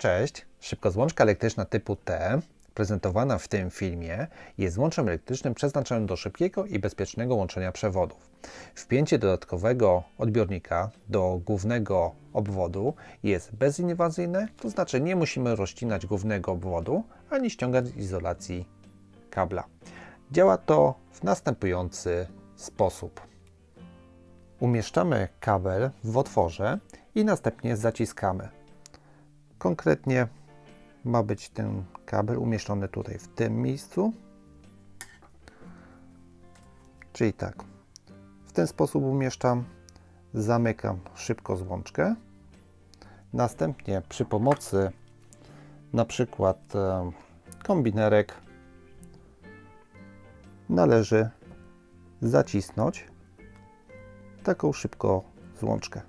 Cześć, szybkozłączka elektryczna typu T, prezentowana w tym filmie, jest złączem elektrycznym przeznaczonym do szybkiego i bezpiecznego łączenia przewodów. Wpięcie dodatkowego odbiornika do głównego obwodu jest bezinwazyjne, to znaczy nie musimy rozcinać głównego obwodu, ani ściągać z izolacji kabla. Działa to w następujący sposób. Umieszczamy kabel w otworze i następnie zaciskamy. Konkretnie ma być ten kabel umieszczony tutaj w tym miejscu. Czyli tak, w ten sposób umieszczam, zamykam szybko złączkę. Następnie przy pomocy na przykład kombinerek należy zacisnąć taką szybko złączkę.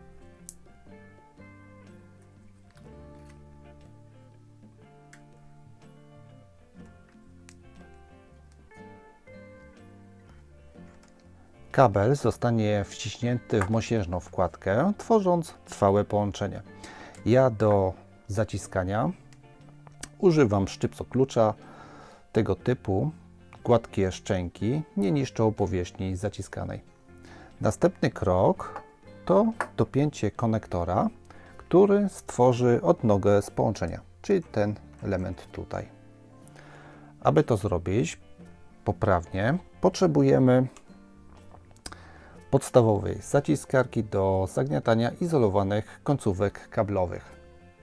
Kabel zostanie wciśnięty w mosiężną wkładkę, tworząc trwałe połączenie. Ja do zaciskania używam szczypcoklucza tego typu. Gładkie szczęki nie niszczą powierzchni zaciskanej. Następny krok to dopięcie konektora, który stworzy odnogę z połączenia, czyli ten element tutaj. Aby to zrobić poprawnie, potrzebujemy podstawowej zaciskarki do zagniatania izolowanych końcówek kablowych.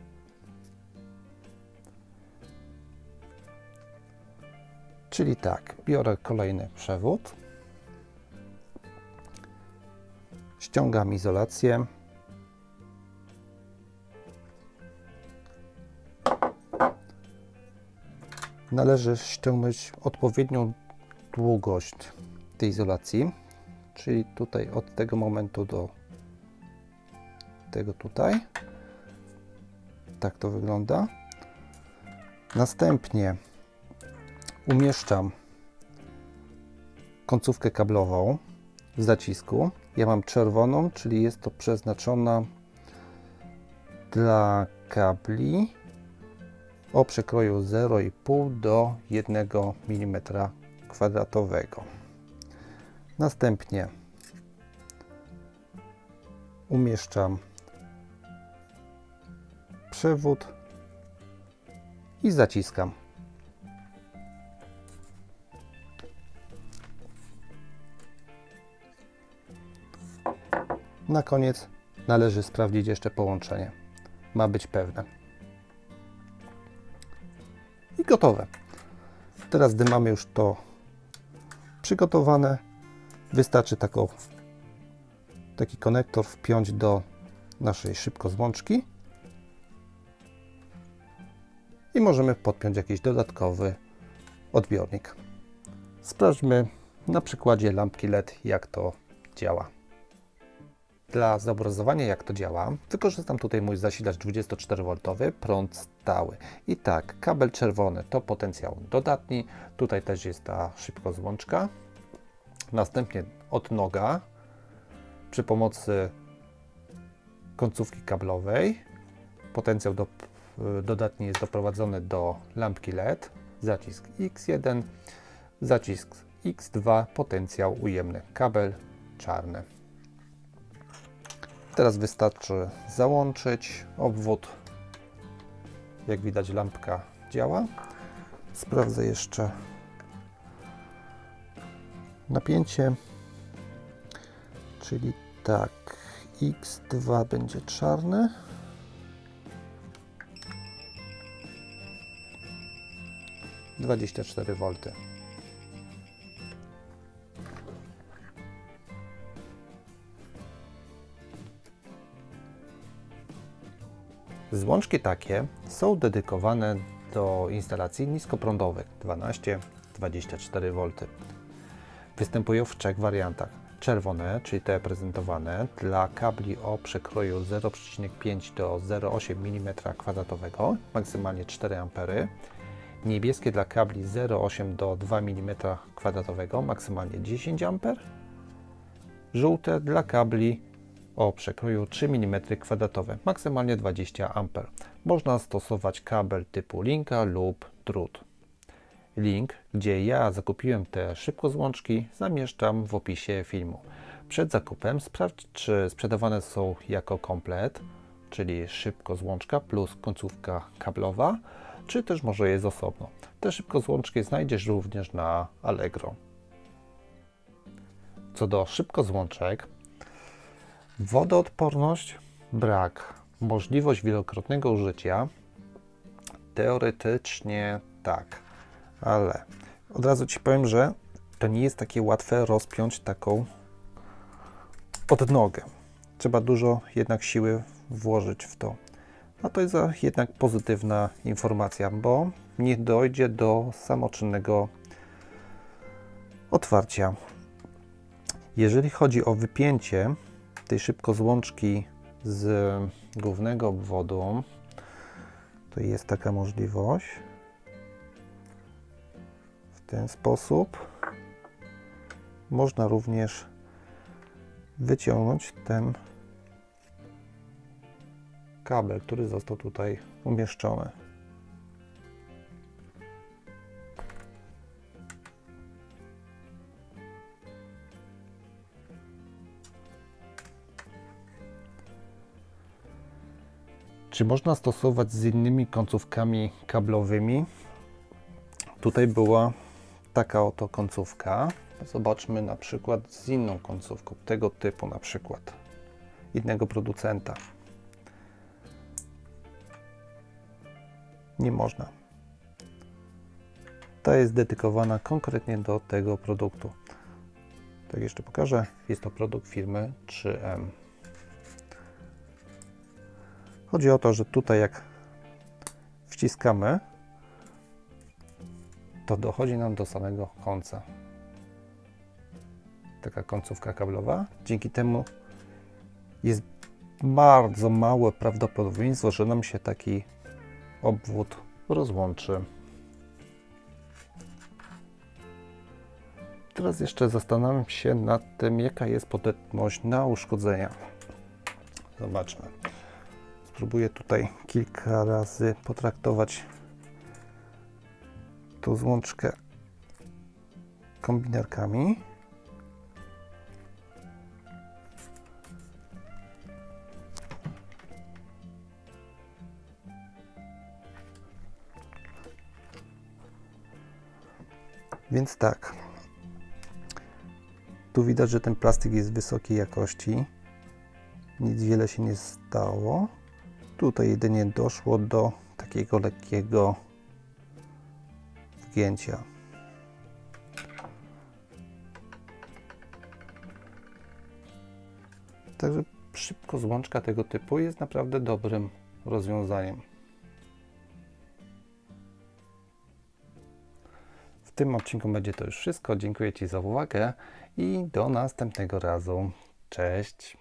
Czyli tak, biorę kolejny przewód, ściągam izolację, należy ściągnąć odpowiednią długość tej izolacji. Czyli tutaj od tego momentu do tego tutaj. Tak to wygląda. Następnie umieszczam końcówkę kablową w zacisku. Ja mam czerwoną, czyli jest to przeznaczona dla kabli o przekroju 0,5 do 1 mm². Następnie umieszczam przewód i zaciskam. Na koniec należy sprawdzić jeszcze połączenie. Ma być pewne. I gotowe. Teraz, gdy mamy już to przygotowane, wystarczy taki konektor wpiąć do naszej szybkozłączki i możemy podpiąć jakiś dodatkowy odbiornik. Sprawdźmy na przykładzie lampki LED, jak to działa. Dla zobrazowania, jak to działa, wykorzystam tutaj mój zasilacz 24V, prąd stały. I tak, kabel czerwony to potencjał dodatni, tutaj też jest ta szybkozłączka. Następnie odnoga przy pomocy końcówki kablowej. Potencjał dodatni jest doprowadzony do lampki LED. Zacisk X1, zacisk X2, potencjał ujemny. Kabel czarny. Teraz wystarczy załączyć obwód. Jak widać, lampka działa. Sprawdzę jeszcze napięcie, czyli tak, X2 będzie czarny, - 24V. Złączki takie są dedykowane do instalacji niskoprądowych 12-24V. Występują w 3 wariantach. Czerwone, czyli te prezentowane, dla kabli o przekroju 0,5 do 0,8 mm², maksymalnie 4 A. Niebieskie dla kabli 0,8 do 2 mm², maksymalnie 10 A. Żółte dla kabli o przekroju 3 mm kwadratowe, maksymalnie 20 A. można stosować kabel typu linka lub drut. Link, gdzie ja zakupiłem te szybkozłączki, zamieszczam w opisie filmu. Przed zakupem sprawdź, czy sprzedawane są jako komplet, czyli szybkozłączka plus końcówka kablowa, czy też może jest osobno. Te szybkozłączki znajdziesz również na Allegro. Co do szybkozłączek, wodoodporność brak. Możliwość wielokrotnego użycia teoretycznie tak, ale od razu Ci powiem, że to nie jest takie łatwe rozpiąć taką odnogę. Trzeba dużo jednak siły włożyć w to. A to jest jednak pozytywna informacja, bo nie dojdzie do samoczynnego otwarcia. Jeżeli chodzi o wypięcie tej szybkozłączki z głównego obwodu, to jest taka możliwość. W ten sposób można również wyciągnąć ten kabel, który został tutaj umieszczony. Czy można stosować z innymi końcówkami kablowymi? Tutaj była taka oto końcówka. Zobaczmy na przykład z inną końcówką, tego typu na przykład, innego producenta. Nie można. Ta jest dedykowana konkretnie do tego produktu. Tak jeszcze pokażę. Jest to produkt firmy 3M. Chodzi o to, że tutaj jak wciskamy, to dochodzi nam do samego końca. Taka końcówka kablowa. Dzięki temu jest bardzo małe prawdopodobieństwo, że nam się taki obwód rozłączy. Teraz jeszcze zastanawiam się nad tym, jaka jest podatność na uszkodzenia. Zobaczmy. Spróbuję tutaj kilka razy potraktować tą złączkę kombinerkami. Więc tak, tu widać, że ten plastik jest wysokiej jakości, nic wiele się nie stało. Tutaj jedynie doszło do takiego lekkiego wgięcia. Także szybkozłączka tego typu jest naprawdę dobrym rozwiązaniem. W tym odcinku będzie to już wszystko. Dziękuję Ci za uwagę i do następnego razu. Cześć!